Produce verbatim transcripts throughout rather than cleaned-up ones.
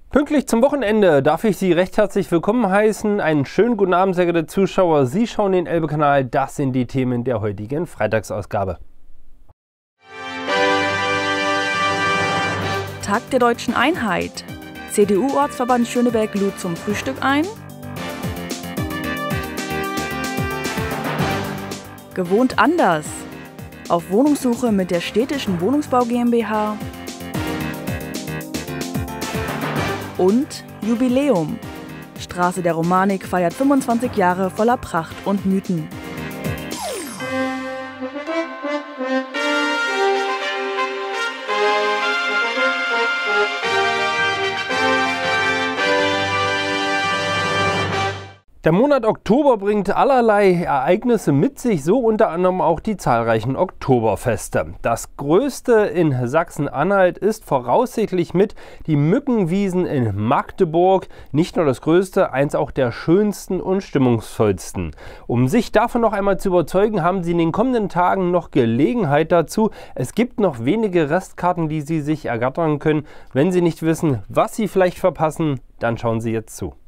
Pünktlich zum Wochenende darf ich Sie recht herzlich willkommen heißen. Einen schönen guten Abend, sehr geehrte Zuschauer. Sie schauen den Elbe-Kanal. Das sind die Themen der heutigen Freitagsausgabe. Tag der Deutschen Einheit. C D U-Ortsverband Schöneberg lud zum Frühstück ein. Gewohnt anders. Auf Wohnungssuche mit der Städtischen Wohnungsbau GmbH. Und Jubiläum. Straße der Romanik feiert fünfundzwanzig Jahre voller Pracht und Mythen. Der Monat Oktober bringt allerlei Ereignisse mit sich, so unter anderem auch die zahlreichen Oktoberfeste. Das größte in Sachsen-Anhalt ist voraussichtlich mit die Mückenwiesen in Magdeburg. Nicht nur das größte, eins auch der schönsten und stimmungsvollsten. Um sich davon noch einmal zu überzeugen, haben Sie in den kommenden Tagen noch Gelegenheit dazu. Es gibt noch wenige Restkarten, die Sie sich ergattern können. Wenn Sie nicht wissen, was Sie vielleicht verpassen, dann schauen Sie jetzt zu.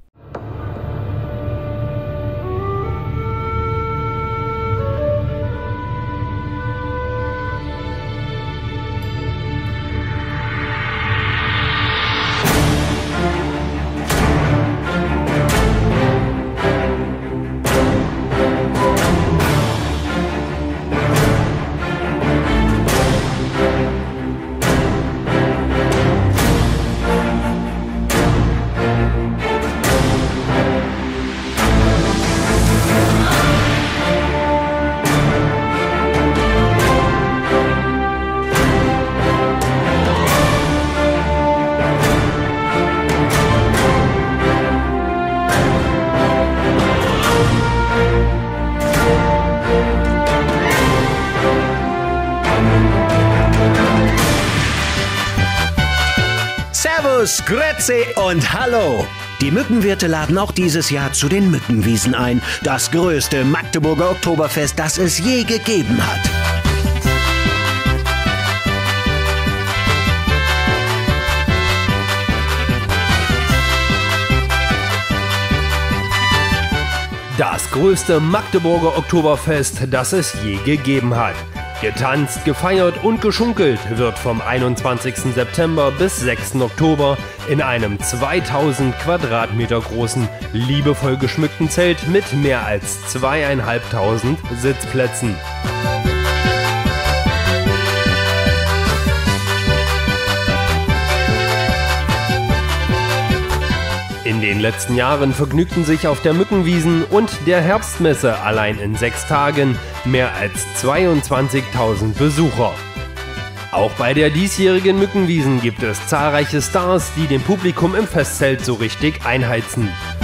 Servus, Grüezi und Hallo! Die Mückenwirte laden auch dieses Jahr zu den Mückenwiesen ein. Das größte Magdeburger Oktoberfest, das es je gegeben hat. Das größte Magdeburger Oktoberfest, das es je gegeben hat. Getanzt, gefeiert und geschunkelt wird vom einundzwanzigsten September bis sechsten Oktober in einem zweitausend Quadratmeter großen, liebevoll geschmückten Zelt mit mehr als zweieinhalbtausend Sitzplätzen. In den letzten Jahren vergnügten sich auf der Mückenwiesen und der Herbstmesse allein in sechs Tagen mehr als zweiundzwanzigtausend Besucher. Auch bei der diesjährigen Mückenwiesen gibt es zahlreiche Stars, die dem Publikum im Festzelt so richtig einheizen.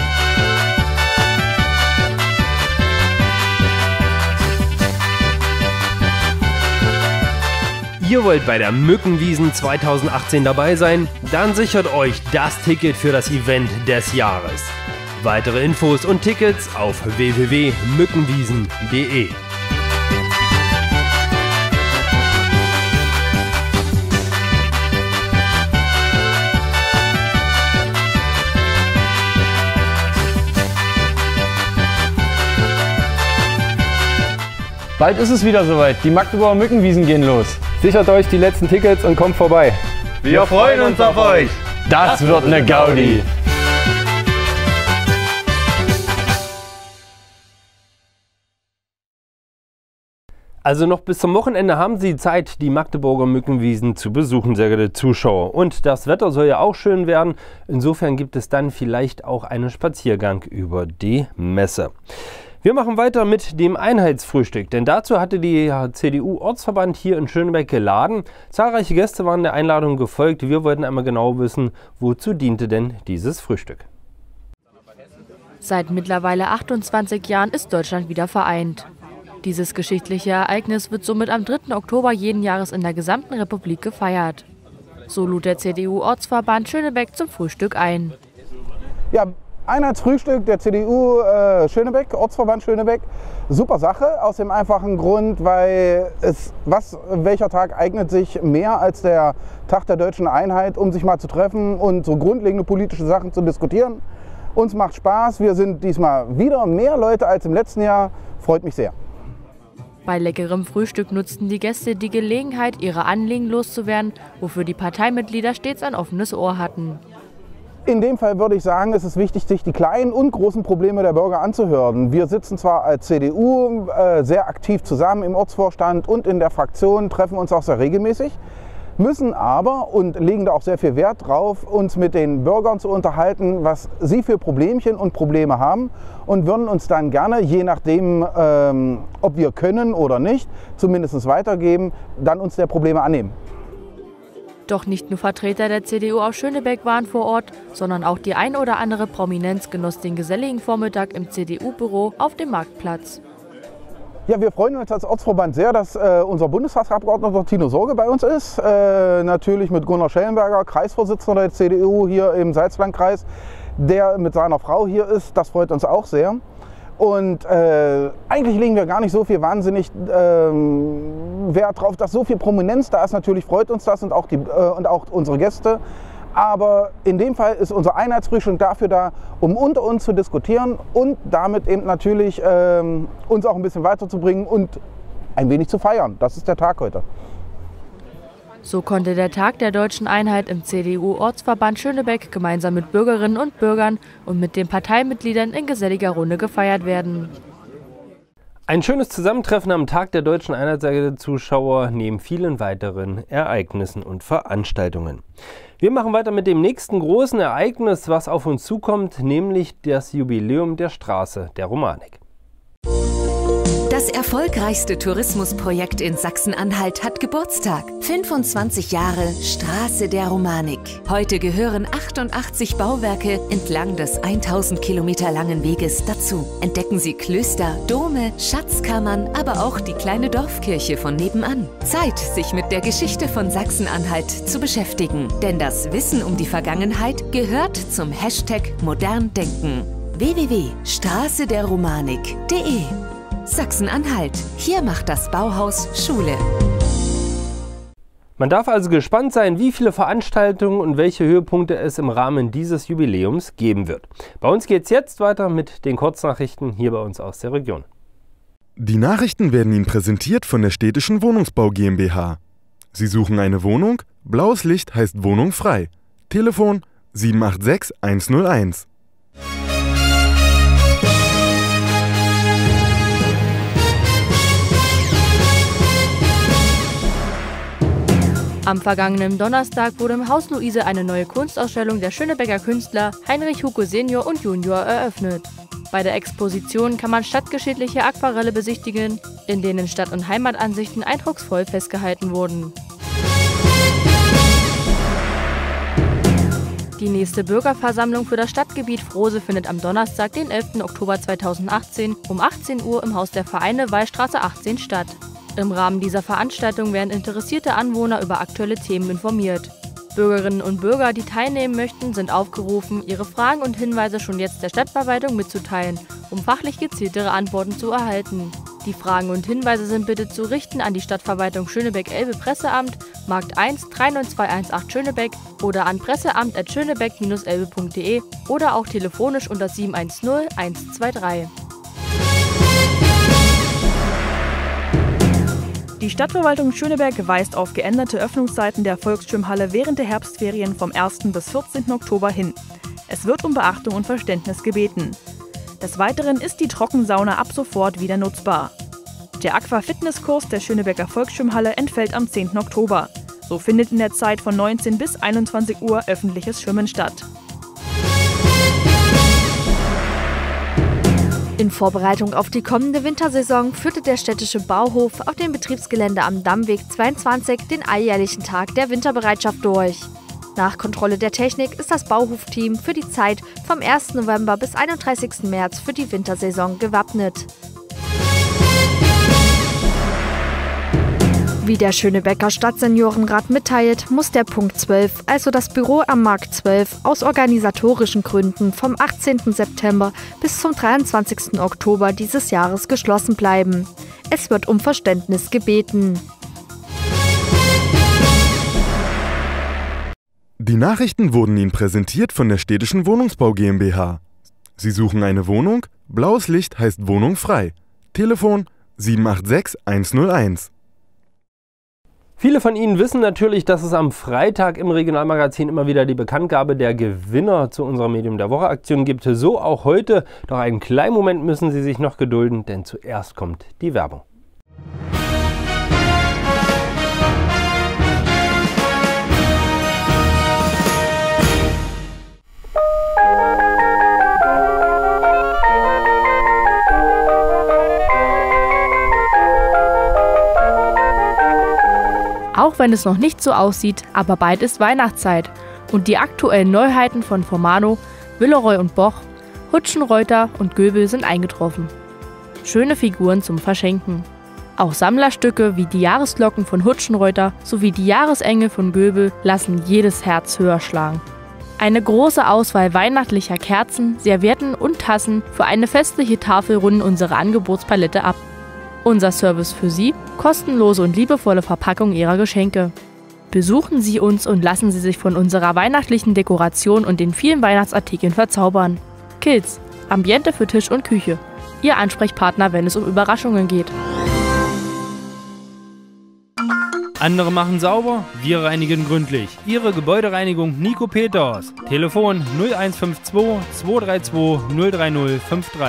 Ihr wollt bei der Mückenwiesen zweitausendachtzehn dabei sein? Dann sichert euch das Ticket für das Event des Jahres. Weitere Infos und Tickets auf w w w punkt mückenwiesen punkt de. Bald ist es wieder soweit. Die Magdeburger Mückenwiesen gehen los. Sichert euch die letzten Tickets und kommt vorbei. Wir freuen uns auf euch. Das wird eine Gaudi. Also noch bis zum Wochenende haben Sie Zeit, die Magdeburger Mückenwiesen zu besuchen, sehr geehrte Zuschauer. Und das Wetter soll ja auch schön werden. Insofern gibt es dann vielleicht auch einen Spaziergang über die Messe. Wir machen weiter mit dem Einheitsfrühstück, denn dazu hatte die C D U-Ortsverband hier in Schöneberg geladen. Zahlreiche Gäste waren der Einladung gefolgt. Wir wollten einmal genau wissen, wozu diente denn dieses Frühstück. Seit mittlerweile achtundzwanzig Jahren ist Deutschland wieder vereint. Dieses geschichtliche Ereignis wird somit am dritten Oktober jeden Jahres in der gesamten Republik gefeiert. So lud der C D U-Ortsverband Schöneberg zum Frühstück ein. Ja, Einheitsfrühstück der C D U äh, Schönebeck, Ortsverband Schönebeck, super Sache, aus dem einfachen Grund, weil es, was, welcher Tag eignet sich mehr als der Tag der deutschen Einheit, um sich mal zu treffen und so grundlegende politische Sachen zu diskutieren. Uns macht Spaß, wir sind diesmal wieder mehr Leute als im letzten Jahr, freut mich sehr. Bei leckerem Frühstück nutzten die Gäste die Gelegenheit, ihre Anliegen loszuwerden, wofür die Parteimitglieder stets ein offenes Ohr hatten. In dem Fall würde ich sagen, es ist wichtig, sich die kleinen und großen Probleme der Bürger anzuhören. Wir sitzen zwar als C D U äh, sehr aktiv zusammen im Ortsvorstand und in der Fraktion, treffen uns auch sehr regelmäßig, müssen aber und legen da auch sehr viel Wert drauf, uns mit den Bürgern zu unterhalten, was sie für Problemchen und Probleme haben und würden uns dann gerne, je nachdem, ähm, ob wir können oder nicht, zumindest weitergeben, dann uns der Probleme annehmen. Doch nicht nur Vertreter der C D U aus Schönebeck waren vor Ort, sondern auch die ein oder andere Prominenz genoss den geselligen Vormittag im C D U-Büro auf dem Marktplatz. Ja, wir freuen uns als Ortsverband sehr, dass äh, unser Bundestagsabgeordneter Tino Sorge bei uns ist. Äh, natürlich mit Gunnar Schellenberger, Kreisvorsitzender der C D U hier im Salzlandkreis, der mit seiner Frau hier ist. Das freut uns auch sehr. Und äh, eigentlich legen wir gar nicht so viel wahnsinnig äh, Wert drauf, dass so viel Prominenz da ist. Natürlich freut uns das und auch, die, äh, und auch unsere Gäste. Aber in dem Fall ist unser Einheitsfrühstück dafür da, um unter uns zu diskutieren und damit eben natürlich äh, uns auch ein bisschen weiterzubringen und ein wenig zu feiern. Das ist der Tag heute. So konnte der Tag der deutschen Einheit im C D U-Ortsverband Schönebeck gemeinsam mit Bürgerinnen und Bürgern und mit den Parteimitgliedern in geselliger Runde gefeiert werden. Ein schönes Zusammentreffen am Tag der deutschen Einheit, sagen die Zuschauer, neben vielen weiteren Ereignissen und Veranstaltungen. Wir machen weiter mit dem nächsten großen Ereignis, was auf uns zukommt, nämlich das Jubiläum der Straße der Romanik. Das erfolgreichste Tourismusprojekt in Sachsen-Anhalt hat Geburtstag. fünfundzwanzig Jahre Straße der Romanik. Heute gehören achtundachtzig Bauwerke entlang des tausend Kilometer langen Weges dazu. Entdecken Sie Klöster, Dome, Schatzkammern, aber auch die kleine Dorfkirche von nebenan. Zeit, sich mit der Geschichte von Sachsen-Anhalt zu beschäftigen. Denn das Wissen um die Vergangenheit gehört zum Hashtag modern denken. w w w punkt straße der romanik punkt de Sachsen-Anhalt. Hier macht das Bauhaus Schule. Man darf also gespannt sein, wie viele Veranstaltungen und welche Höhepunkte es im Rahmen dieses Jubiläums geben wird. Bei uns geht es jetzt weiter mit den Kurznachrichten hier bei uns aus der Region. Die Nachrichten werden Ihnen präsentiert von der Städtischen Wohnungsbau GmbH. Sie suchen eine Wohnung? Blaues Licht heißt Wohnung frei. Telefon sieben acht sechs eins null eins. Am vergangenen Donnerstag wurde im Haus Luise eine neue Kunstausstellung der Schönebecker Künstler Heinrich Hucke Senior und Junior eröffnet. Bei der Exposition kann man stadtgeschichtliche Aquarelle besichtigen, in denen Stadt- und Heimatansichten eindrucksvoll festgehalten wurden. Die nächste Bürgerversammlung für das Stadtgebiet Frose findet am Donnerstag, den elften Oktober zweitausendachtzehn um achtzehn Uhr im Haus der Vereine Wallstraße achtzehn statt. Im Rahmen dieser Veranstaltung werden interessierte Anwohner über aktuelle Themen informiert. Bürgerinnen und Bürger, die teilnehmen möchten, sind aufgerufen, ihre Fragen und Hinweise schon jetzt der Stadtverwaltung mitzuteilen, um fachlich gezieltere Antworten zu erhalten. Die Fragen und Hinweise sind bitte zu richten an die Stadtverwaltung Schönebeck-Elbe Presseamt, Markt eins drei neun zwei eins acht Schönebeck oder an presseamt at schönebeck elbe punkt de oder auch telefonisch unter sieben eins null eins zwei drei. Die Stadtverwaltung Schönebeck weist auf geänderte Öffnungszeiten der Volksschwimmhalle während der Herbstferien vom ersten bis vierzehnten Oktober hin. Es wird um Beachtung und Verständnis gebeten. Des Weiteren ist die Trockensauna ab sofort wieder nutzbar. Der Aqua-Fitnesskurs der Schönebecker Volksschwimmhalle entfällt am zehnten Oktober. So findet in der Zeit von neunzehn bis einundzwanzig Uhr öffentliches Schwimmen statt. In Vorbereitung auf die kommende Wintersaison führte der städtische Bauhof auf dem Betriebsgelände am Dammweg zweiundzwanzig den alljährlichen Tag der Winterbereitschaft durch. Nach Kontrolle der Technik ist das Bauhofteam für die Zeit vom ersten November bis einunddreißigsten März für die Wintersaison gewappnet. Wie der Schönebecker Stadtseniorenrat mitteilt, muss der Punkt zwölf, also das Büro am Markt zwölf, aus organisatorischen Gründen vom achtzehnten September bis zum dreiundzwanzigsten Oktober dieses Jahres geschlossen bleiben. Es wird um Verständnis gebeten. Die Nachrichten wurden Ihnen präsentiert von der Städtischen Wohnungsbau GmbH. Sie suchen eine Wohnung? Blaues Licht heißt Wohnung frei. Telefon sieben acht sechs eins null eins. Viele von Ihnen wissen natürlich, dass es am Freitag im Regionalmagazin immer wieder die Bekanntgabe der Gewinner zu unserer Medium der Woche Aktion gibt. So auch heute. Doch einen kleinen Moment müssen Sie sich noch gedulden, denn zuerst kommt die Werbung. Auch wenn es noch nicht so aussieht, aber bald ist Weihnachtszeit und die aktuellen Neuheiten von Formano, Villeroy und Boch, Hutschenreuter und Göbel sind eingetroffen. Schöne Figuren zum Verschenken. Auch Sammlerstücke wie die Jahresglocken von Hutschenreuter sowie die Jahresengel von Göbel lassen jedes Herz höher schlagen. Eine große Auswahl weihnachtlicher Kerzen, Servietten und Tassen für eine festliche Tafel runden unsere Angebotspalette ab. Unser Service für Sie: kostenlose und liebevolle Verpackung Ihrer Geschenke. Besuchen Sie uns und lassen Sie sich von unserer weihnachtlichen Dekoration und den vielen Weihnachtsartikeln verzaubern. Kills, Ambiente für Tisch und Küche. Ihr Ansprechpartner, wenn es um Überraschungen geht. Andere machen sauber, wir reinigen gründlich. Ihre Gebäudereinigung Nico Peters. Telefon null eins fünf zwei zwei drei zwei null drei null fünf drei.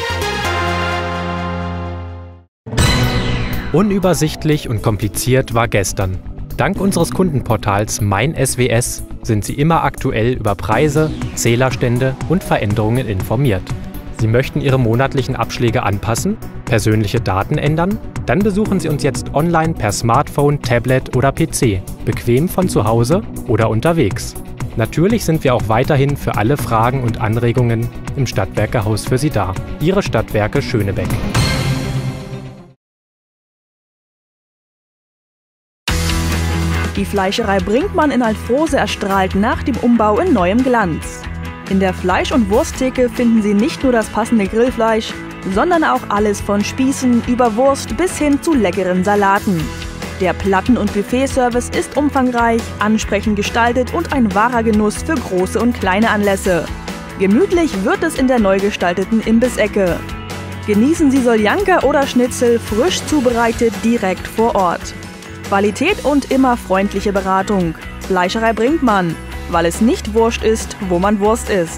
Unübersichtlich und kompliziert war gestern. Dank unseres Kundenportals Mein S W S sind Sie immer aktuell über Preise, Zählerstände und Veränderungen informiert. Sie möchten Ihre monatlichen Abschläge anpassen, persönliche Daten ändern? Dann besuchen Sie uns jetzt online per Smartphone, Tablet oder P C, bequem von zu Hause oder unterwegs. Natürlich sind wir auch weiterhin für alle Fragen und Anregungen im Stadtwerkehaus für Sie da. Ihre Stadtwerke Schönebeck. Die Fleischerei Brinkmann in Altfrohse erstrahlt nach dem Umbau in neuem Glanz. In der Fleisch- und Wursttheke finden Sie nicht nur das passende Grillfleisch, sondern auch alles von Spießen über Wurst bis hin zu leckeren Salaten. Der Platten- und Buffetservice ist umfangreich, ansprechend gestaltet und ein wahrer Genuss für große und kleine Anlässe. Gemütlich wird es in der neu gestalteten Imbissecke. Genießen Sie Soljanka oder Schnitzel frisch zubereitet direkt vor Ort. Qualität und immer freundliche Beratung. Fleischerei Brinkmann, weil es nicht Wurst ist, wo man Wurst isst.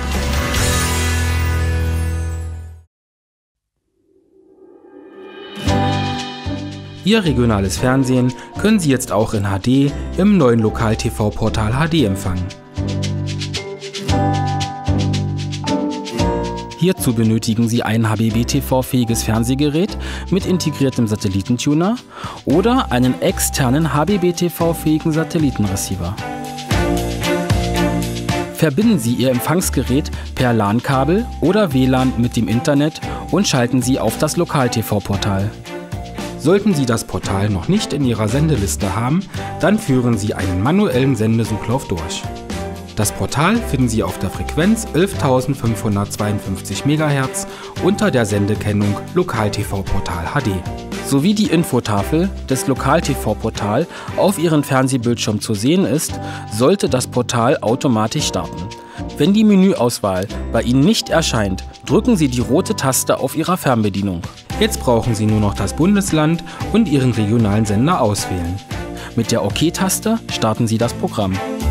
Ihr regionales Fernsehen können Sie jetzt auch in H D im neuen Lokal-T V-Portal H D empfangen. Hierzu benötigen Sie ein H B B T V-fähiges Fernsehgerät mit integriertem Satellitentuner oder einen externen H B B T V-fähigen Satellitenreceiver. Verbinden Sie Ihr Empfangsgerät per LAN-Kabel oder W L A N mit dem Internet und schalten Sie auf das Lokal-T V-Portal. Sollten Sie das Portal noch nicht in Ihrer Sendeliste haben, dann führen Sie einen manuellen Sendesuchlauf durch. Das Portal finden Sie auf der Frequenz elftausendfünfhundertzweiundfünfzig Megahertz unter der Sendekennung Lokal-T V-Portal H D. Sowie die Infotafel des Lokal-T V-Portal auf Ihrem Fernsehbildschirm zu sehen ist, sollte das Portal automatisch starten. Wenn die Menüauswahl bei Ihnen nicht erscheint, drücken Sie die rote Taste auf Ihrer Fernbedienung. Jetzt brauchen Sie nur noch das Bundesland und Ihren regionalen Sender auswählen. Mit der OK-Taste starten Sie das Programm.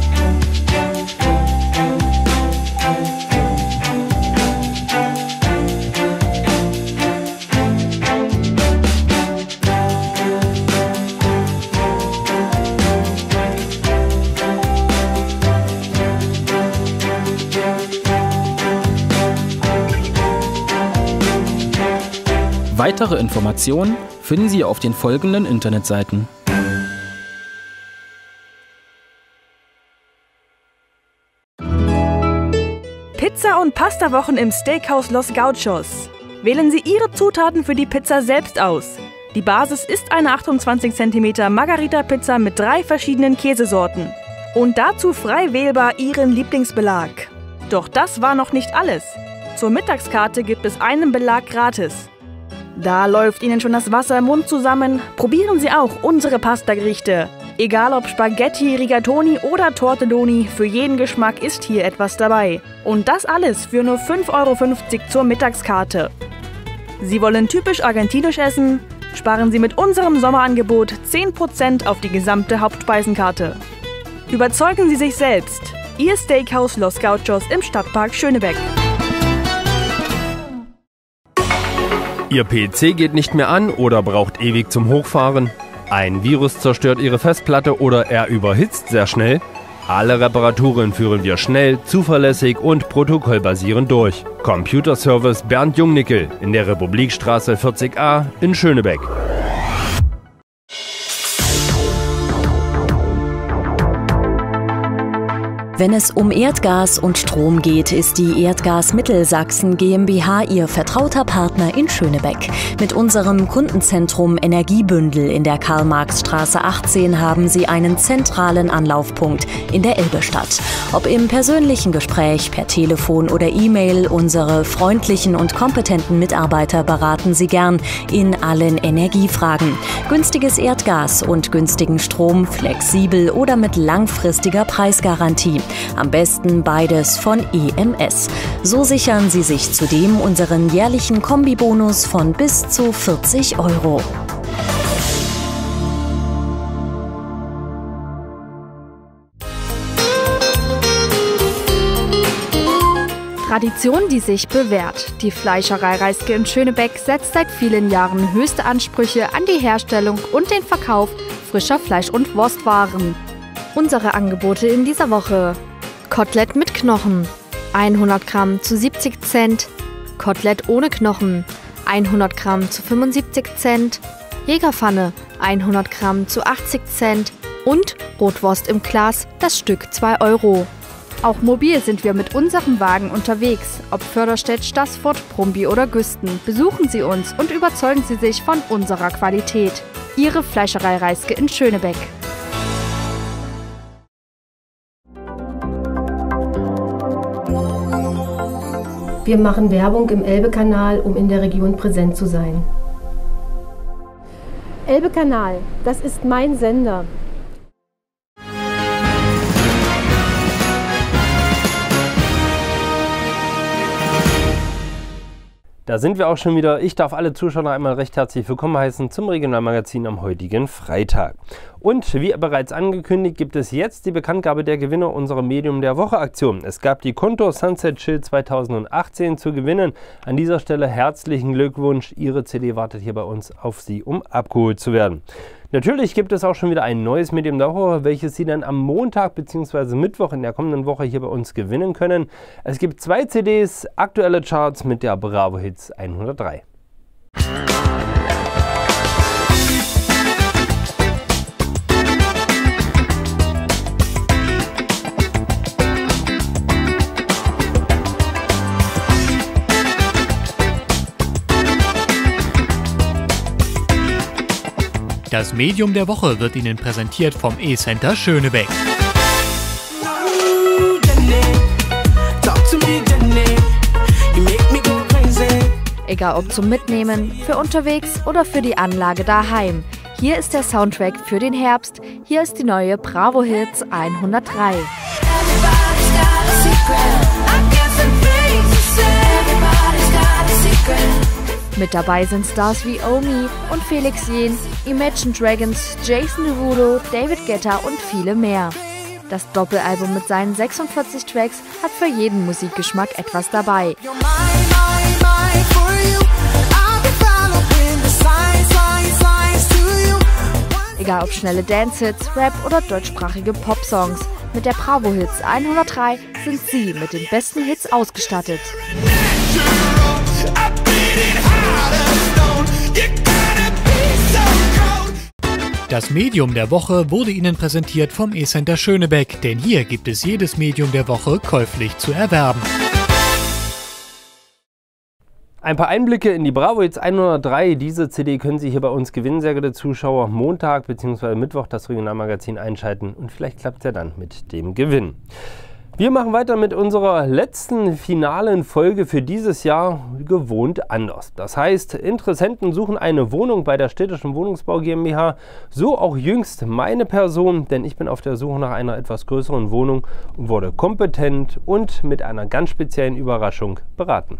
Weitere Informationen finden Sie auf den folgenden Internetseiten. Pizza- und Pastawochen im Steakhouse Los Gauchos. Wählen Sie Ihre Zutaten für die Pizza selbst aus. Die Basis ist eine achtundzwanzig Zentimeter Margarita-Pizza mit drei verschiedenen Käsesorten. Und dazu frei wählbar Ihren Lieblingsbelag. Doch das war noch nicht alles. Zur Mittagskarte gibt es einen Belag gratis. Da läuft Ihnen schon das Wasser im Mund zusammen. Probieren Sie auch unsere Pastagerichte. Egal ob Spaghetti, Rigatoni oder Tortelloni, für jeden Geschmack ist hier etwas dabei. Und das alles für nur fünf Euro fünfzig zur Mittagskarte. Sie wollen typisch argentinisch essen? Sparen Sie mit unserem Sommerangebot zehn Prozent auf die gesamte Hauptspeisenkarte. Überzeugen Sie sich selbst. Ihr Steakhouse Los Gauchos im Stadtpark Schönebeck. Ihr P C geht nicht mehr an oder braucht ewig zum Hochfahren? Ein Virus zerstört Ihre Festplatte oder er überhitzt sehr schnell? Alle Reparaturen führen wir schnell, zuverlässig und protokollbasierend durch. Computerservice Bernd Jungnickel in der Republikstraße vierzig a in Schönebeck. Wenn es um Erdgas und Strom geht, ist die Erdgas Mittelsachsen GmbH Ihr vertrauter Partner in Schönebeck. Mit unserem Kundenzentrum Energiebündel in der Karl-Marx-Straße achtzehn haben Sie einen zentralen Anlaufpunkt in der Elbestadt. Ob im persönlichen Gespräch, per Telefon oder E-Mail, unsere freundlichen und kompetenten Mitarbeiter beraten Sie gern in allen Energiefragen. Günstiges Erdgas und günstigen Strom, flexibel oder mit langfristiger Preisgarantie. Am besten beides von E M S. So sichern Sie sich zudem unseren jährlichen Kombibonus von bis zu vierzig Euro. Tradition, die sich bewährt. Die Fleischerei Reiske in Schönebeck setzt seit vielen Jahren höchste Ansprüche an die Herstellung und den Verkauf frischer Fleisch- und Wurstwaren. Unsere Angebote in dieser Woche: Kotelett mit Knochen, hundert Gramm zu siebzig Cent, Kotelett ohne Knochen, hundert Gramm zu fünfundsiebzig Cent, Jägerpfanne, hundert Gramm zu achtzig Cent und Rotwurst im Glas, das Stück zwei Euro. Auch mobil sind wir mit unserem Wagen unterwegs, ob Förderstedt, Staßfurt, Brumby oder Güsten. Besuchen Sie uns und überzeugen Sie sich von unserer Qualität. Ihre Fleischerei Reiske in Schönebeck. Wir machen Werbung im Elbe-Kanal, um in der Region präsent zu sein. Elbe-Kanal, das ist mein Sender. Da sind wir auch schon wieder. Ich darf alle Zuschauer einmal recht herzlich willkommen heißen zum Regionalmagazin am heutigen Freitag. Und wie bereits angekündigt, gibt es jetzt die Bekanntgabe der Gewinner unserer Medium der Woche Aktion. Es gab die Contour Sunset Chill zweitausendachtzehn zu gewinnen. An dieser Stelle herzlichen Glückwunsch. Ihre C D wartet hier bei uns auf Sie, um abgeholt zu werden. Natürlich gibt es auch schon wieder ein neues Medium der Woche, welches Sie dann am Montag bzw. Mittwoch in der kommenden Woche hier bei uns gewinnen können. Es gibt zwei C Ds, aktuelle Charts mit der Bravo Hits hundertdrei. Das Medium der Woche wird Ihnen präsentiert vom E-Center Schönebeck. Egal ob zum Mitnehmen, für unterwegs oder für die Anlage daheim. Hier ist der Soundtrack für den Herbst. Hier ist die neue Bravo Hits hundertdrei. Mit dabei sind Stars wie Omi und Felix Jähn, Imagine Dragons, Jason Derulo, David Guetta und viele mehr. Das Doppelalbum mit seinen sechsundvierzig Tracks hat für jeden Musikgeschmack etwas dabei. Egal ob schnelle Dance-Hits, Rap oder deutschsprachige Pop-Songs, mit der Bravo Hits hundertdrei sind Sie mit den besten Hits ausgestattet. Das Medium der Woche wurde Ihnen präsentiert vom E-Center Schönebeck, denn hier gibt es jedes Medium der Woche käuflich zu erwerben. Ein paar Einblicke in die Bravo Hits hundertdrei. Diese C D können Sie hier bei uns gewinnen, sehr geehrte Zuschauer. Montag bzw. Mittwoch das Regionalmagazin einschalten und vielleicht klappt es ja dann mit dem Gewinn. Wir machen weiter mit unserer letzten finalen Folge für dieses Jahr gewohnt anders. Das heißt, Interessenten suchen eine Wohnung bei der Städtischen Wohnungsbau GmbH. So auch jüngst meine Person, denn ich bin auf der Suche nach einer etwas größeren Wohnung und wurde kompetent und mit einer ganz speziellen Überraschung beraten.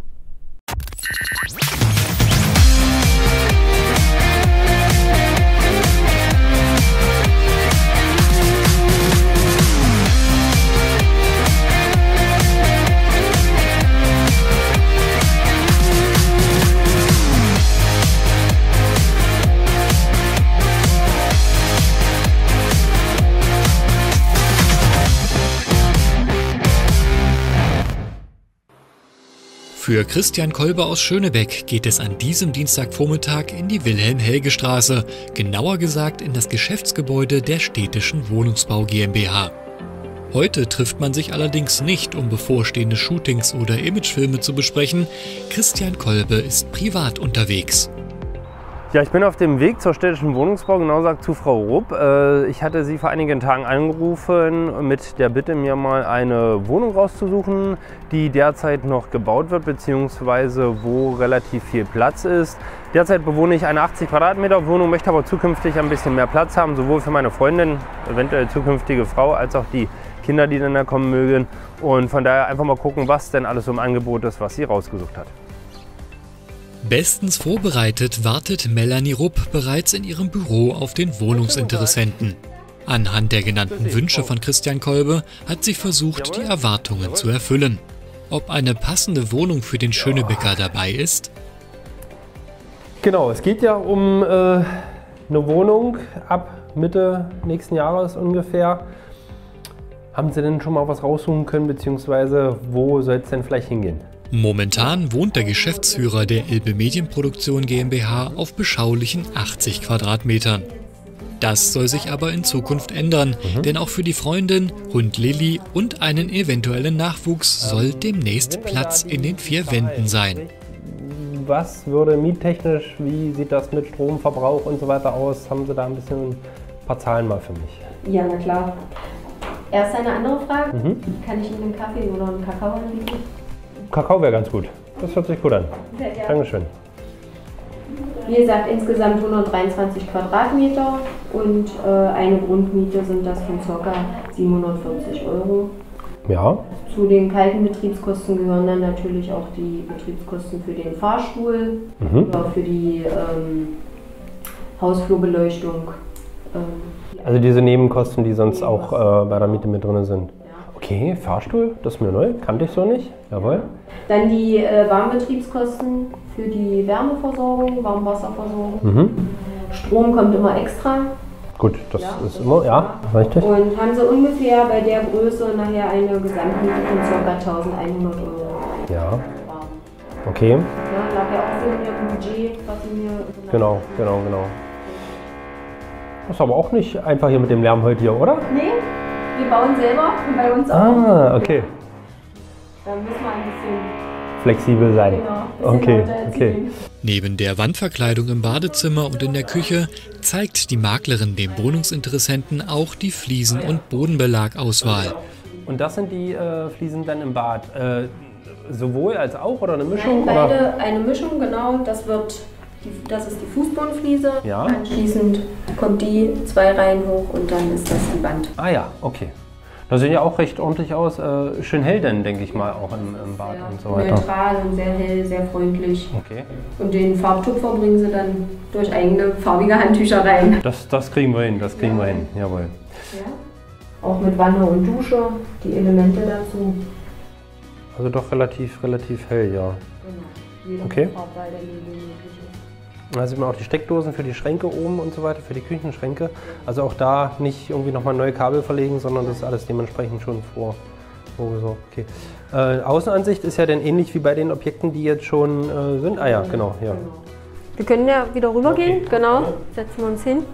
Für Christian Kolbe aus Schönebeck geht es an diesem Dienstagvormittag in die Wilhelm-Helge-Straße, genauer gesagt in das Geschäftsgebäude der Städtischen Wohnungsbau GmbH. Heute trifft man sich allerdings nicht, um bevorstehende Shootings oder Imagefilme zu besprechen. Christian Kolbe ist privat unterwegs. Ja, ich bin auf dem Weg zur Städtischen Wohnungsbau, genau gesagt zu Frau Rupp. Ich hatte sie vor einigen Tagen angerufen mit der Bitte, mir mal eine Wohnung rauszusuchen, die derzeit noch gebaut wird, beziehungsweise wo relativ viel Platz ist. Derzeit bewohne ich eine achtzig Quadratmeter Wohnung, möchte aber zukünftig ein bisschen mehr Platz haben, sowohl für meine Freundin, eventuell zukünftige Frau, als auch die Kinder, die dann da kommen mögen. Und von daher einfach mal gucken, was denn alles so im Angebot ist, was sie rausgesucht hat. Bestens vorbereitet wartet Melanie Rupp bereits in ihrem Büro auf den Wohnungsinteressenten. Anhand der genannten Wünsche von Christian Kolbe hat sie versucht, die Erwartungen zu erfüllen. Ob eine passende Wohnung für den Schönebecker dabei ist? Genau, es geht ja um äh, eine Wohnung ab Mitte nächsten Jahres ungefähr. Haben Sie denn schon mal was raussuchen können, beziehungsweise wo soll es denn vielleicht hingehen? Momentan wohnt der Geschäftsführer der Elbe Medienproduktion GmbH auf beschaulichen achtzig Quadratmetern. Das soll sich aber in Zukunft ändern, mhm. denn auch für die Freundin, Hund Lilly und einen eventuellen Nachwuchs soll demnächst Platz in den vier Wänden sein. Was würde miettechnisch, wie sieht das mit Stromverbrauch und so weiter aus? Haben Sie da ein bisschen ein paar Zahlen mal für mich? Ja, na klar. Erst eine andere Frage. Mhm. Kann ich Ihnen einen Kaffee oder einen Kakao anbieten? Kakao wäre ganz gut. Das hört sich gut an. Sehr gerne. Dankeschön. Wie gesagt, insgesamt hundertdreiundzwanzig Quadratmeter und äh, eine Grundmiete sind das von ca. siebenhundertvierzig Euro. Ja. Zu den kalten Betriebskosten gehören dann natürlich auch die Betriebskosten für den Fahrstuhl mhm. oder für die ähm, Hausflurbeleuchtung. Ähm, die also diese Nebenkosten, die sonst auch äh, bei der Miete mit drin sind. Okay, Fahrstuhl, das ist mir neu, kannte ich so nicht. Jawohl. Dann die äh, Warmbetriebskosten für die Wärmeversorgung, Warmwasserversorgung. Mhm. Strom kommt immer extra. Gut, das ja, ist immer, ja, richtig. Und haben Sie ungefähr bei der Größe nachher eine Gesamtmiete von ca. eintausendeinhundert Euro. Ja. Okay. Ja, lag ja auch so in Ihrem Budget, was Sie mir... Genau, genau, genau. Das ist aber auch nicht einfach hier mit dem Lärm heute hier, oder? Nee. Wir bauen selber bei uns auch. Ah, okay. Da müssen wir ein bisschen flexibel sein. Genau, okay, okay. Neben der Wandverkleidung im Badezimmer und in der Küche zeigt die Maklerin dem Wohnungsinteressenten auch die Fliesen- und Bodenbelagauswahl. Und das sind die äh, Fliesen dann im Bad? Äh, sowohl als auch oder eine Mischung? Nein, beide oder? Eine Mischung, genau. Das wird Die, das ist die Fußbodenfliese. Ja. Anschließend kommt die zwei Reihen hoch und dann ist das die Wand. Ah ja, okay. Das sieht ja auch recht ordentlich aus. Äh, schön hell denn, denke ich mal, auch im, im Bad ja, und so weiter. Neutral und sehr hell, sehr freundlich. Okay. Und den Farbtupfer bringen sie dann durch eigene farbige Handtücher rein. Das, das kriegen wir hin, das kriegen ja. wir hin, jawohl. Ja. Auch mit Wanne und Dusche, die Elemente dazu. Also doch relativ, relativ hell, ja. Genau. Okay. Da sieht man auch die Steckdosen für die Schränke oben und so weiter, für die Küchenschränke. Also auch da nicht irgendwie nochmal neue Kabel verlegen, sondern das ist alles dementsprechend schon vor, vorgesorgt. Okay. Äh, Außenansicht ist ja dann ähnlich wie bei den Objekten, die jetzt schon äh, sind. Ah ja, genau. Ja. Wir können ja wieder rübergehen, okay. Genau. Setzen wir uns hin.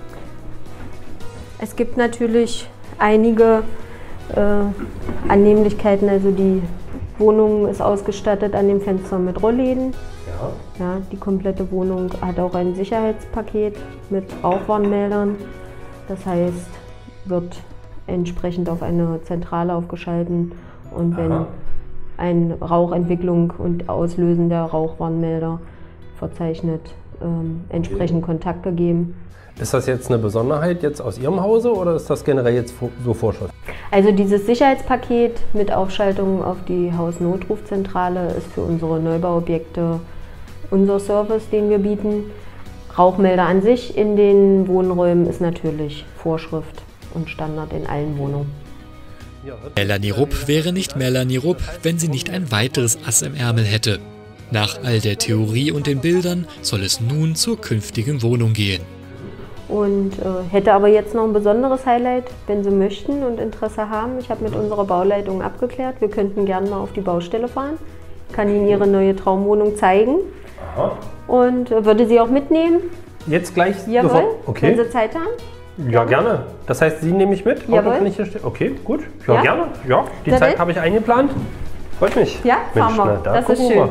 Es gibt natürlich einige äh, Annehmlichkeiten, also die Wohnung ist ausgestattet an den Fenstern mit Rollläden. Ja. Ja, die komplette Wohnung hat auch ein Sicherheitspaket mit Rauchwarnmeldern. Das heißt, wird entsprechend auf eine Zentrale aufgeschalten und wenn Aha. eine Rauchentwicklung und Auslösen der Rauchwarnmelder verzeichnet, ähm, entsprechend Kontakt gegeben. Ist das jetzt eine Besonderheit jetzt aus Ihrem Hause oder ist das generell jetzt so Vorschrift? Also dieses Sicherheitspaket mit Aufschaltung auf die Hausnotrufzentrale ist für unsere Neubauobjekte unser Service, den wir bieten. Rauchmelder an sich in den Wohnräumen ist natürlich Vorschrift und Standard in allen Wohnungen. Melanie Rupp wäre nicht Melanie Rupp, wenn sie nicht ein weiteres Ass im Ärmel hätte. Nach all der Theorie und den Bildern soll es nun zur künftigen Wohnung gehen. Und äh, hätte aber jetzt noch ein besonderes Highlight, wenn Sie möchten und Interesse haben. Ich habe mit unserer Bauleitung abgeklärt, wir könnten gerne mal auf die Baustelle fahren. Ich kann Ihnen Ihre neue Traumwohnung zeigen. Aha. Und äh, würde Sie auch mitnehmen. Jetzt gleich? Jawohl, sofort? Okay. wenn Sie Zeit haben. Ja, gerne. Das heißt, Sie nehme ich mit? Jawohl. Auto kann ich hier stehen? Okay, gut. Ja, Ja? gerne. Ja, die Na Zeit denn? habe ich eingeplant. Freut mich. Ja, fahren wir. na, da Das ist gucken wir schön. mal.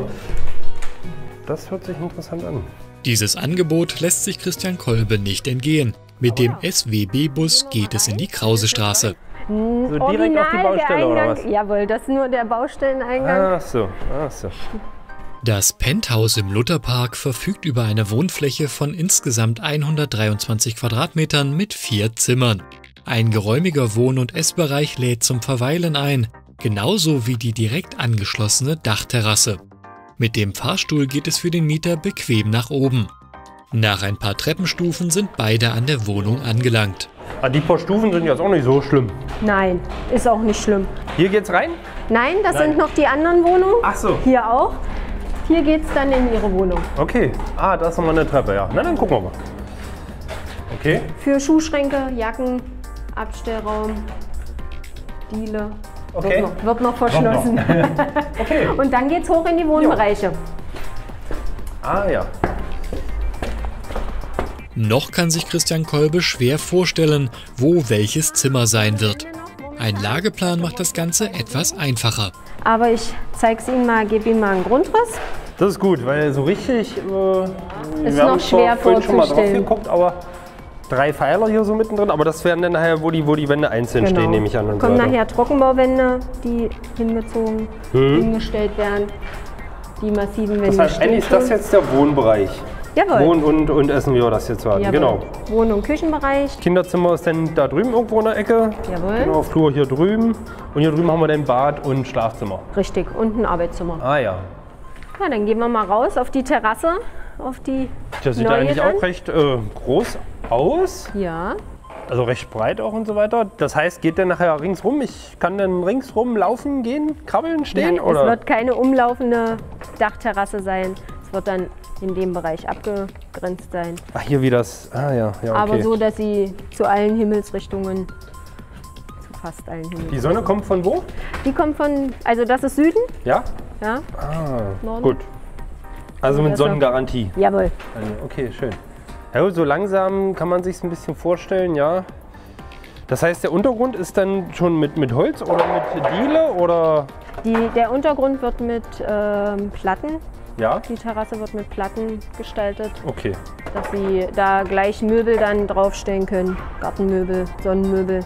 Das hört sich interessant an. Dieses Angebot lässt sich Christian Kolbe nicht entgehen. Mit dem S W B-Bus geht es in die Krausestraße. So direkt auf die Original Baustelle, der oder Eingang. was? Jawohl, das ist nur der Baustelleneingang. Ach so, ach so. Das Penthouse im Lutherpark verfügt über eine Wohnfläche von insgesamt hundertdreiundzwanzig Quadratmetern mit vier Zimmern. Ein geräumiger Wohn- und Essbereich lädt zum Verweilen ein, genauso wie die direkt angeschlossene Dachterrasse. Mit dem Fahrstuhl geht es für den Mieter bequem nach oben. Nach ein paar Treppenstufen sind beide an der Wohnung angelangt. Ah, die paar Stufen sind jetzt auch nicht so schlimm. Nein, ist auch nicht schlimm. Hier geht's rein? Nein, das Nein. sind noch die anderen Wohnungen. Ach so. Hier auch. Hier geht es dann in Ihre Wohnung. Okay. Ah, da ist nochmal eine Treppe, ja. Na, dann gucken wir mal. Okay. Für Schuhschränke, Jacken, Abstellraum, Diele. Okay. Wird noch, wird noch verschlossen. Okay. Und dann geht es hoch in die Wohnbereiche. Ah, ja. Noch kann sich Christian Kolbe schwer vorstellen, wo welches Zimmer sein wird. Ein Lageplan macht das Ganze etwas einfacher. Aber ich zeige es Ihnen mal, gebe Ihnen mal einen Grundriss. Das ist gut, weil so richtig. Äh, Ist wir haben noch schwer vorhin schon mal drauf vorzustellen. geguckt, aber drei Pfeiler hier so mittendrin. Aber das wären dann nachher, wo die, wo die Wände einzeln Genau. stehen, nehme ich an. Und Kommen so weiter. nachher Trockenbauwände, die hingezogen, Mhm. hingestellt werden. Die massiven Wände Das heißt, stehen eigentlich ist das schon. jetzt der Wohnbereich. Jawohl. Wohn- und, und Essen, wie wir das jetzt sagen. Jawohl. Genau. Wohn- und Küchenbereich. Kinderzimmer ist dann da drüben irgendwo in der Ecke. Jawohl. Genau, Flur hier drüben. Und hier drüben haben wir dann Bad und Schlafzimmer. Richtig, und ein Arbeitszimmer. Ah ja. Ja, dann gehen wir mal raus auf die Terrasse, auf die Das sieht neue eigentlich dann. auch recht äh, groß aus. Ja, Also recht breit auch und so weiter. Das heißt, geht der nachher ringsrum? Ich kann dann ringsrum laufen, gehen, krabbeln, stehen? Nein, oder? es wird keine umlaufende Dachterrasse sein. Es wird dann in dem Bereich abgegrenzt sein. Ach, hier wie das. Ah ja, ja, okay. Aber so, dass sie zu allen Himmelsrichtungen, zu fast allen Himmelsrichtungen. Die Sonne kommt von wo? Die kommt von, also das ist Süden. Ja? Ja. Ah, Norden. gut. Also mit besser. Sonnengarantie. Jawohl. Also, okay, schön. Ja, gut, so langsam kann man sich ein bisschen vorstellen, ja. Das heißt, der Untergrund ist dann schon mit, mit Holz oder mit Diele oder? Die, der Untergrund wird mit ähm, Platten, Ja. die Terrasse wird mit Platten gestaltet, Okay. dass sie da gleich Möbel dann draufstellen können. Gartenmöbel, Sonnenmöbel.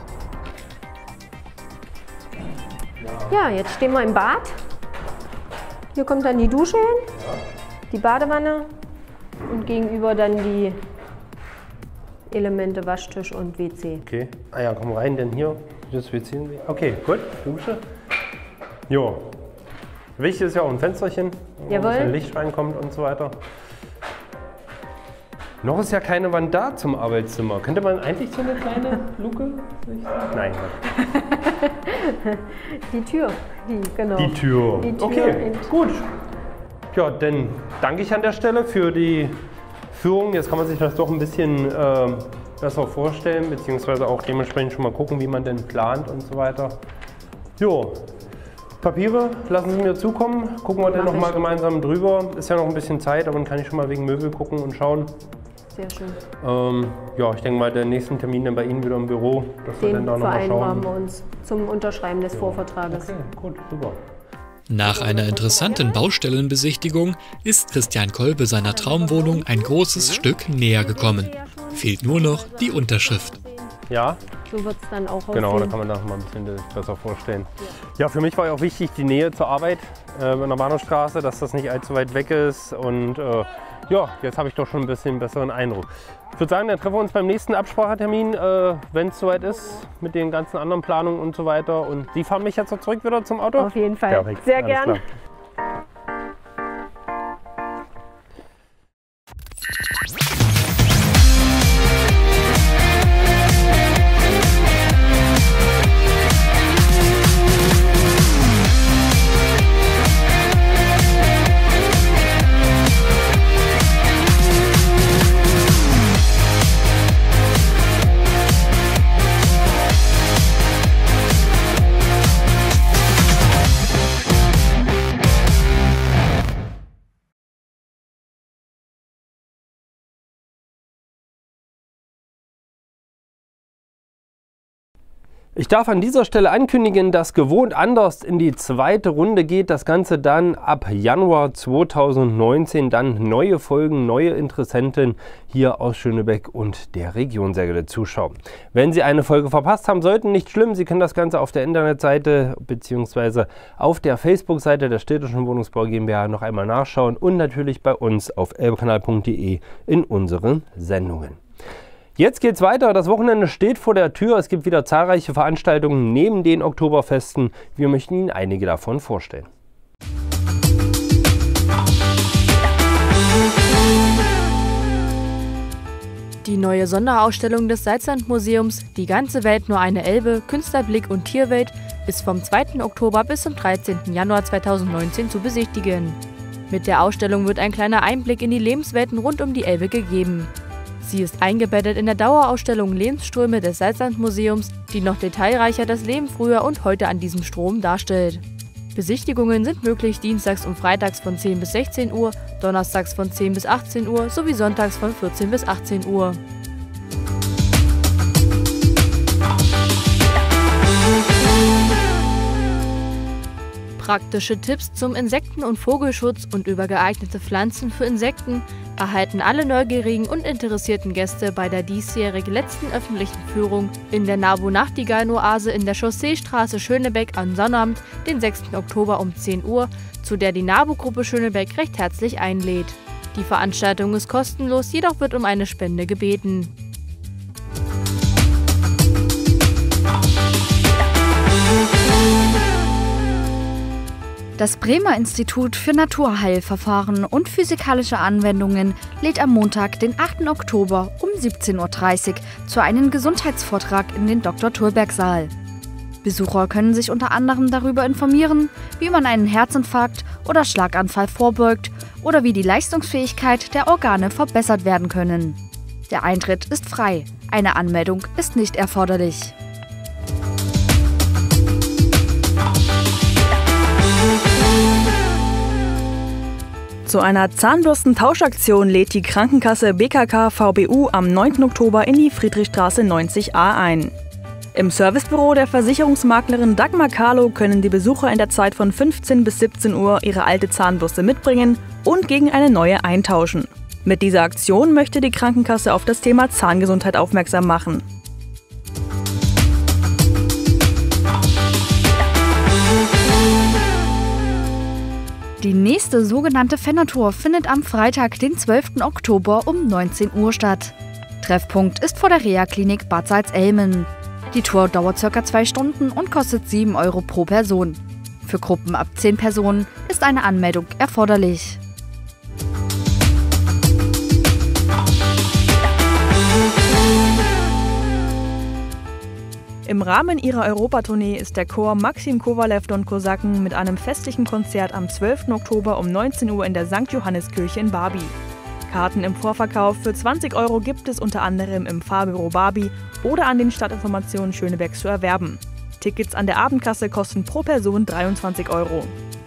Ja, jetzt stehen wir im Bad. Hier kommt dann die Dusche hin, die Badewanne und gegenüber dann die Elemente Waschtisch und W C. Okay. Ah ja, komm rein, denn hier das W C. Okay, gut. Dusche. Jo. Wichtig ist ja auch ein Fensterchen, wo Jawohl. ein bisschen Licht reinkommt und so weiter. Noch ist ja keine Wand da zum Arbeitszimmer. Könnte man eigentlich so eine kleine Luke? Nein. Die Tür, die, genau. Die Tür. Die Tür Okay, in- gut. Ja, dann danke ich an der Stelle für die Führung. Jetzt kann man sich das doch ein bisschen äh, besser vorstellen, beziehungsweise auch dementsprechend schon mal gucken, wie man denn plant und so weiter. Jo, Papiere lassen Sie mir zukommen. Gucken wir dann Mach noch mal ich. gemeinsam drüber. Ist ja noch ein bisschen Zeit, aber dann kann ich schon mal wegen Möbel gucken und schauen. Sehr schön. Ähm, ja, ich denke mal, der nächsten Termin dann bei Ihnen wieder im Büro, dass wir Den dann da noch mal vereinbaren schauen. wir uns zum Unterschreiben des Vorvertrages. Okay, gut, super. Nach einer interessanten Baustellenbesichtigung ist Christian Kolbe seiner Traumwohnung ein großes Stück näher gekommen. Fehlt nur noch die Unterschrift. Ja, so wird es dann auch aussehen. Genau, da kann man das mal ein bisschen besser vorstellen. Ja, für mich war ja auch wichtig die Nähe zur Arbeit äh, in der Bahnhofstraße, dass das nicht allzu weit weg ist. Und äh, ja, jetzt habe ich doch schon ein bisschen besseren Eindruck. Ich würde sagen, dann treffen wir uns beim nächsten Absprachetermin, äh, wenn es soweit ist, mit den ganzen anderen Planungen und so weiter. Und Sie fahren mich jetzt zurück wieder zum Auto? Auf jeden Fall. Perfekt. Sehr Alles gern. klar. Ich darf an dieser Stelle ankündigen, dass gewohnt anders in die zweite Runde geht. Das Ganze dann ab Januar zweitausendneunzehn. Dann neue Folgen, neue Interessenten hier aus Schönebeck und der Region, sehr geehrte Zuschauer. Wenn Sie eine Folge verpasst haben sollten, nicht schlimm. Sie können das Ganze auf der Internetseite bzw. auf der Facebook-Seite der Städtischen Wohnungsbau GmbH noch einmal nachschauen und natürlich bei uns auf elbekanal punkt de in unseren Sendungen. Jetzt geht's weiter. Das Wochenende steht vor der Tür. Es gibt wieder zahlreiche Veranstaltungen neben den Oktoberfesten. Wir möchten Ihnen einige davon vorstellen. Die neue Sonderausstellung des Salzlandmuseums Die ganze Welt nur eine Elbe, Künstlerblick und Tierwelt ist vom zweiten Oktober bis zum dreizehnten Januar zweitausendneunzehn zu besichtigen. Mit der Ausstellung wird ein kleiner Einblick in die Lebenswelten rund um die Elbe gegeben. Sie ist eingebettet in der Dauerausstellung Lebensströme des Salzlandmuseums, die noch detailreicher das Leben früher und heute an diesem Strom darstellt. Besichtigungen sind möglich dienstags und freitags von zehn bis sechzehn Uhr, donnerstags von zehn bis achtzehn Uhr sowie sonntags von vierzehn bis achtzehn Uhr. Praktische Tipps zum Insekten- und Vogelschutz und über geeignete Pflanzen für Insekten erhalten alle neugierigen und interessierten Gäste bei der diesjährig letzten öffentlichen Führung in der Nabo-Nachtigall-Oase in der Chausseestraße Schönebeck am Sonnabend, den sechsten Oktober um zehn Uhr, zu der die Nabo-Gruppe Schönebeck recht herzlich einlädt. Die Veranstaltung ist kostenlos, jedoch wird um eine Spende gebeten. Das Bremer Institut für Naturheilverfahren und physikalische Anwendungen lädt am Montag, den achten Oktober um siebzehn Uhr dreißig zu einem Gesundheitsvortrag in den Doktor Thurberg-Saal. Besucher können sich unter anderem darüber informieren, wie man einen Herzinfarkt oder Schlaganfall vorbeugt oder wie die Leistungsfähigkeit der Organe verbessert werden können. Der Eintritt ist frei, eine Anmeldung ist nicht erforderlich. Zu einer Zahnbürstentauschaktion lädt die Krankenkasse B K K V B U am neunten Oktober in die Friedrichstraße neunzig a ein. Im Servicebüro der Versicherungsmaklerin Dagmar Carlo können die Besucher in der Zeit von fünfzehn bis siebzehn Uhr ihre alte Zahnbürste mitbringen und gegen eine neue eintauschen. Mit dieser Aktion möchte die Krankenkasse auf das Thema Zahngesundheit aufmerksam machen. Die nächste sogenannte Fennertour findet am Freitag, den zwölften Oktober um neunzehn Uhr statt. Treffpunkt ist vor der Reha-Klinik Bad Salzelmen. Die Tour dauert ca. zwei Stunden und kostet sieben Euro pro Person. Für Gruppen ab zehn Personen ist eine Anmeldung erforderlich. Im Rahmen ihrer Europatournee ist der Chor Maxim Kowalew und Kosaken mit einem festlichen Konzert am zwölften Oktober um neunzehn Uhr in der Sankt Johanneskirche in Barby. Karten im Vorverkauf für zwanzig Euro gibt es unter anderem im Fahrbüro Barby oder an den Stadtinformationen Schönebeck zu erwerben. Tickets an der Abendkasse kosten pro Person dreiundzwanzig Euro.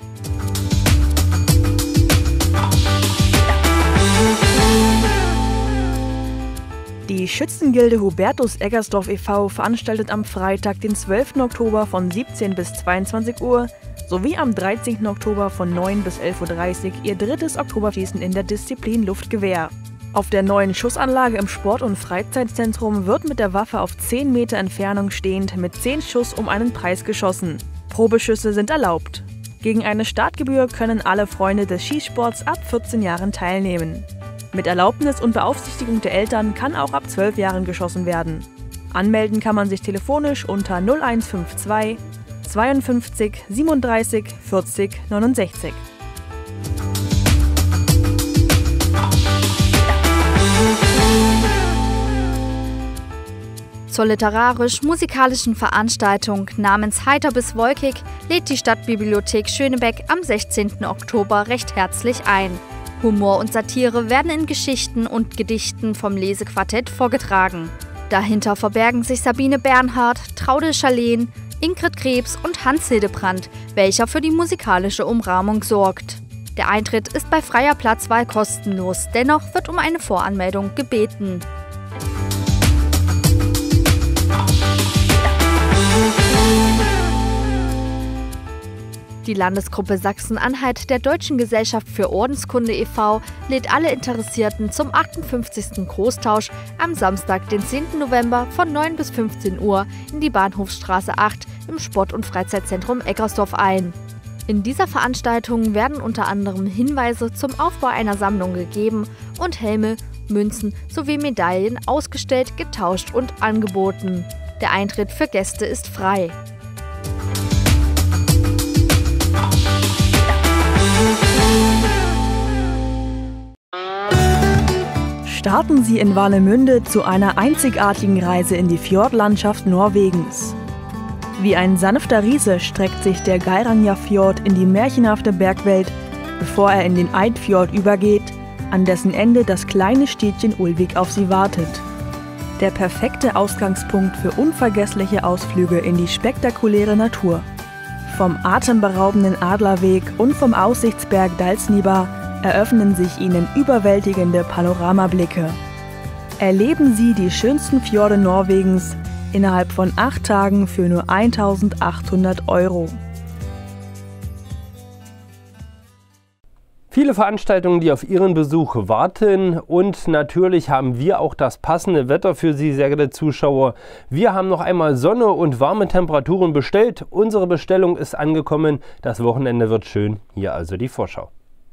Die Schützengilde Hubertus Eggersdorf e V veranstaltet am Freitag, den zwölften Oktober von siebzehn bis zweiundzwanzig Uhr sowie am dreizehnten Oktober von neun bis elf Uhr dreißig ihr drittes Oktoberschießen in der Disziplin Luftgewehr. Auf der neuen Schussanlage im Sport- und Freizeitzentrum wird mit der Waffe auf zehn Meter Entfernung stehend mit zehn Schuss um einen Preis geschossen. Probeschüsse sind erlaubt. Gegen eine Startgebühr können alle Freunde des Schießsports ab vierzehn Jahren teilnehmen. Mit Erlaubnis und Beaufsichtigung der Eltern kann auch ab zwölf Jahren geschossen werden. Anmelden kann man sich telefonisch unter null eins fünf zwei zweiundfünfzig siebenunddreißig vierzig neunundsechzig. Zur literarisch-musikalischen Veranstaltung namens Heiter bis Wolkig lädt die Stadtbibliothek Schönebeck am sechzehnten Oktober recht herzlich ein. Humor und Satire werden in Geschichten und Gedichten vom Lesequartett vorgetragen. Dahinter verbergen sich Sabine Bernhard, Traude Scharleen, Ingrid Krebs und Hans Hildebrandt, welcher für die musikalische Umrahmung sorgt. Der Eintritt ist bei freier Platzwahl kostenlos, dennoch wird um eine Voranmeldung gebeten. Die Landesgruppe Sachsen-Anhalt der Deutschen Gesellschaft für Ordenskunde e V lädt alle Interessierten zum achtundfünfzigsten Großtausch am Samstag, den zehnten November von neun bis fünfzehn Uhr in die Bahnhofsstraße acht im Sport- und Freizeitzentrum Eckersdorf ein. In dieser Veranstaltung werden unter anderem Hinweise zum Aufbau einer Sammlung gegeben und Helme, Münzen sowie Medaillen ausgestellt, getauscht und angeboten. Der Eintritt für Gäste ist frei. Starten Sie in Warnemünde zu einer einzigartigen Reise in die Fjordlandschaft Norwegens. Wie ein sanfter Riese streckt sich der Geirangerfjord in die märchenhafte Bergwelt, bevor er in den Eidfjord übergeht, an dessen Ende das kleine Städtchen Ulvik auf Sie wartet. Der perfekte Ausgangspunkt für unvergessliche Ausflüge in die spektakuläre Natur. Vom atemberaubenden Adlerweg und vom Aussichtsberg Dalsniba eröffnen sich Ihnen überwältigende Panoramablicke. Erleben Sie die schönsten Fjorde Norwegens innerhalb von acht Tagen für nur eintausendachthundert Euro. Viele Veranstaltungen, die auf Ihren Besuch warten, und natürlich haben wir auch das passende Wetter für Sie, sehr geehrte Zuschauer. Wir haben noch einmal Sonne und warme Temperaturen bestellt. Unsere Bestellung ist angekommen. Das Wochenende wird schön. Hier also die Vorschau.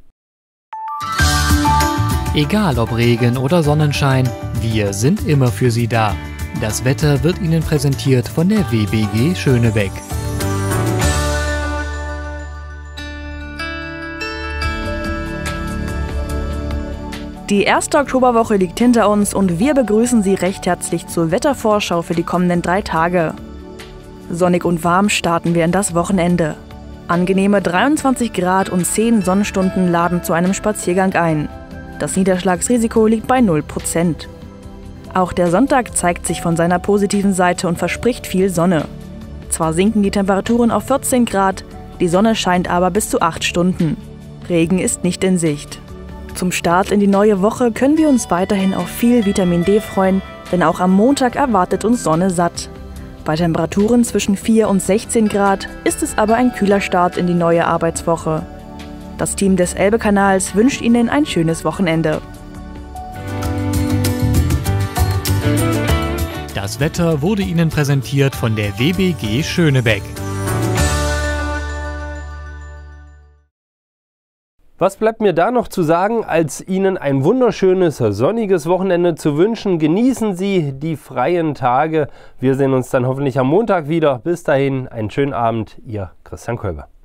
Egal ob Regen oder Sonnenschein, wir sind immer für Sie da. Das Wetter wird Ihnen präsentiert von der W B G Schönebeck. Die erste Oktoberwoche liegt hinter uns und wir begrüßen Sie recht herzlich zur Wettervorschau für die kommenden drei Tage. Sonnig und warm starten wir in das Wochenende. Angenehme dreiundzwanzig Grad und zehn Sonnenstunden laden zu einem Spaziergang ein. Das Niederschlagsrisiko liegt bei null Prozent. Auch der Sonntag zeigt sich von seiner positiven Seite und verspricht viel Sonne. Zwar sinken die Temperaturen auf vierzehn Grad, die Sonne scheint aber bis zu acht Stunden. Regen ist nicht in Sicht. Zum Start in die neue Woche können wir uns weiterhin auf viel Vitamin D freuen, denn auch am Montag erwartet uns Sonne satt. Bei Temperaturen zwischen vier und sechzehn Grad ist es aber ein kühler Start in die neue Arbeitswoche. Das Team des Elbe-Kanals wünscht Ihnen ein schönes Wochenende. Das Wetter wurde Ihnen präsentiert von der W B G Schönebeck. Was bleibt mir da noch zu sagen, als Ihnen ein wunderschönes, sonniges Wochenende zu wünschen. Genießen Sie die freien Tage. Wir sehen uns dann hoffentlich am Montag wieder. Bis dahin, einen schönen Abend. Ihr Christian Kolber.